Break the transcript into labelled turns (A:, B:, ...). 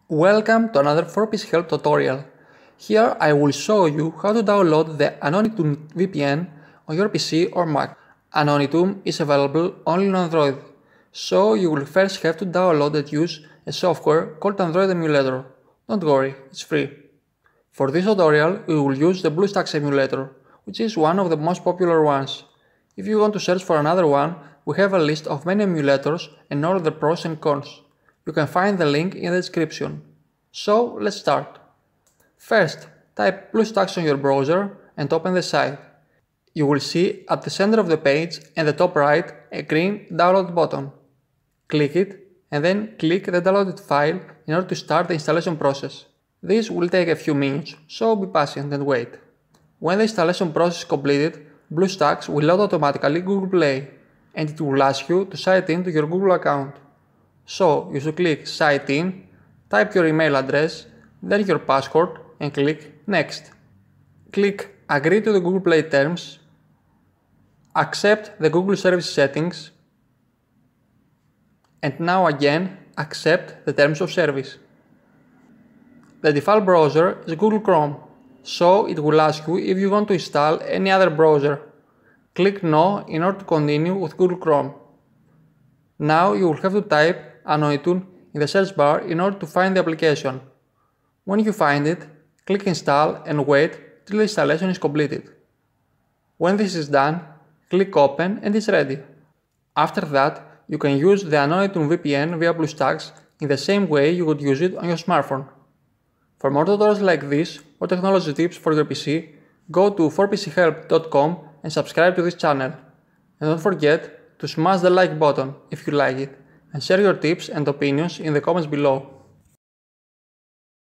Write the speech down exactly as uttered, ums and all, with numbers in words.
A: Welcome to another four P C help tutorial. Here I will show you how to download the AnonyTun V P N on your P C or Mac. AnonyTun is available only on Android, so you will first have to download and use a software called Android Emulator. Don't worry, it's free. For this tutorial we will use the BlueStacks emulator, which is one of the most popular ones. If you want to search for another one, we have a list of many emulators and all the pros and cons. You can find the link in the description. So let's start. First, type BlueStacks on your browser and open the site. You will see at the center of the page and the top right a green download button. Click it and then click the downloaded file in order to start the installation process. This will take a few minutes, so be patient and wait. When the installation process is completed, BlueStacks will load automatically Google Play, and it will ask you to sign in to your Google account. So you should click Sign In, type your email address, then your password and click Next. Click Agree to the Google Play terms, accept the Google service settings, and now again accept the terms of service. The default browser is Google Chrome, so it will ask you if you want to install any other browser. Click No in order to continue with Google Chrome. Now you will have to type AnonyTun in the search bar in order to find the application. When you find it, click Install and wait till the installation is completed. When this is done, click Open and it's ready. After that, you can use the AnonyTun V P N via BlueStacks in the same way you would use it on your smartphone. For more tutorials like this or technology tips for your P C, go to four P C help dot com and subscribe to this channel. And don't forget to smash the like button if you like it, and share your tips and opinions in the comments below.